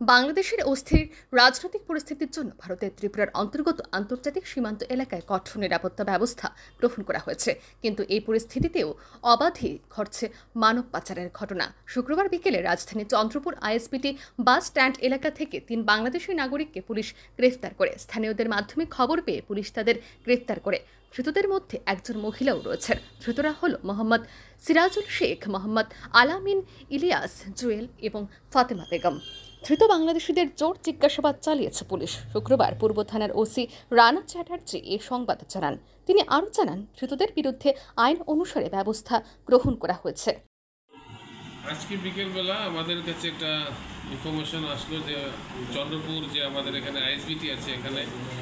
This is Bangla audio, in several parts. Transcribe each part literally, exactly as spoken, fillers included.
বাংলাদেশের অস্থির রাজনৈতিক পরিস্থিতির জন্য ভারতের ত্রিপুরার অন্তর্গত আন্তর্জাতিক সীমান্ত এলাকায় কঠোর নিরাপত্তা ব্যবস্থা গ্রহণ করা হয়েছে, কিন্তু এই পরিস্থিতিতেও অবাধে ঘটছে মানব পাচারের ঘটনা। শুক্রবার বিকেলে রাজধানী চন্দ্রপুর আইএসবিটি বাস স্ট্যান্ড এলাকা থেকে তিন বাংলাদেশি নাগরিককে পুলিশ গ্রেফতার করে। স্থানীয়দের মাধ্যমে খবর পেয়ে পুলিশ তাদের গ্রেফতার করে। ধৃতদের মধ্যে একজন মহিলাও রয়েছেন। ধৃতরা হল মোহাম্মদ সিরাজুল শেখ, মোহাম্মদ আলামিন, ইলিয়াস, জুয়েল এবং ফাতেমা বেগম। ধৃত বাংলাদেশিদের জোর জিজ্ঞাসাবাদ চালিয়েছে পুলিশ। শুক্রবার পূর্ব থানার ওসি রানা চ্যাটার্জি এ সংবাদ জানান। তিনি আরও জানান, ধৃতদের বিরুদ্ধে আইন অনুসারে ব্যবস্থা গ্রহণ করা হয়েছে। আজকে বিকেলবেলা আমাদের কাছে একটা ইনফরমেশন আসলো যে চন্দ্রপুর যে আমাদের এখানে আইএসবিটি আছে, এখানে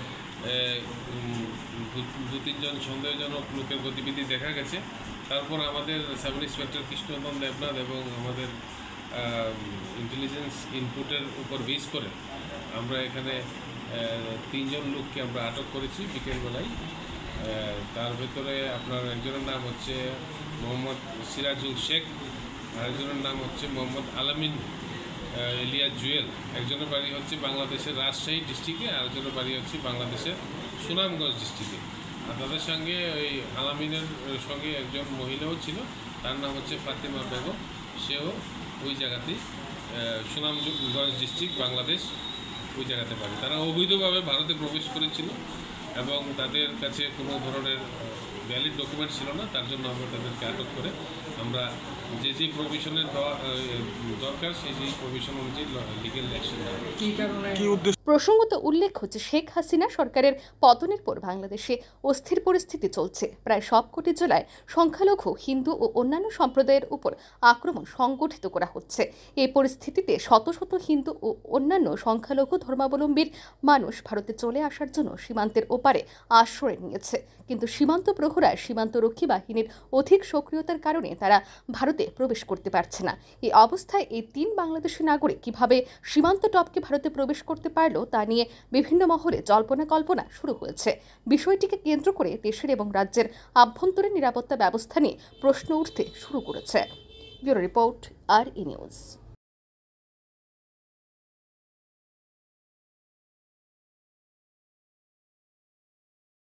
দু তিনজন সন্দেহজনক লোকের গতিবিধি দেখা গেছে। তারপর আমাদের সাব ইন্সপেক্টর কৃষ্ণনন্দন দেবনাথ এবং আমাদের ইন্টেলিজেন্স ইনপুটের উপর বেস করে আমরা এখানে তিনজন লোককে আমরা আটক করেছি বিকেলবেলায়। তার ভেতরে আপনার একজনের নাম হচ্ছে মোহাম্মদ সিরাজুল শেখ, আরেকজনের নাম হচ্ছে মোহাম্মদ আলামিন, ইলিয়াস, জুয়েল। একজনের বাড়ি হচ্ছে বাংলাদেশের রাজশাহী ডিস্ট্রিক্টে, আরেকজনের বাড়ি হচ্ছে বাংলাদেশের সুনামগঞ্জ ডিস্ট্রিক্টে। আর তাদের সঙ্গে ওই আলামিনের সঙ্গে একজন মহিলাও ছিল, তার নাম হচ্ছে ফাতেমা বেগম, সেও ওই জায়গাতেই সুনামগঞ্জ ডিস্ট্রিক্ট বাংলাদেশ ওই জায়গাতে পারে। তারা অবৈধভাবে ভারতে প্রবেশ করেছিল এবং তাদের কাছে কোনো ধরনের ভ্যালিড ডকুমেন্ট ছিল না। তার জন্য আমরা তাদেরকে আটক করে আমরা যে যে প্রভিশনের দরকার সেই যে প্রভিশন অনুযায়ী লিগ্যাল অ্যাকশন নেওয়া। প্রসঙ্গত উল্লেখ হচ্ছে, শেখ হাসিনা সরকারের পতনের পর বাংলাদেশে অস্থির পরিস্থিতি চলছে। প্রায় সবকটি জেলায় সংখ্যালঘু হিন্দু ও অন্যান্য সম্প্রদায়ের উপর আক্রমণ সংগঠিত করা হচ্ছে। এই পরিস্থিতিতে শত শত হিন্দু ও অন্যান্য সংখ্যালঘু ধর্মাবলম্বীর মানুষ ভারতে চলে আসার জন্য সীমান্তের ওপারে আশ্রয় নিয়েছে, কিন্তু সীমান্ত প্রহরা সীমান্তরক্ষী বাহিনীর অধিক সক্রিয়তার কারণে তারা ভারতে প্রবেশ করতে পারছে না। এই অবস্থায় এই তিন বাংলাদেশি নাগরিক কিভাবে সীমান্ত টপকে ভারতে প্রবেশ করতে পারল তা নিয়ে বিভিন্ন মহলে জল্পনা কল্পনা শুরু হয়েছে। বিষয়টিকে কেন্দ্র করে দেশের এবং রাজ্যের আভ্যন্তরীণ নিরাপত্তা ব্যবস্থা নিয়ে প্রশ্ন উঠতে শুরু করেছে। ব্যুরো রিপোর্ট, আর ই নিউজ।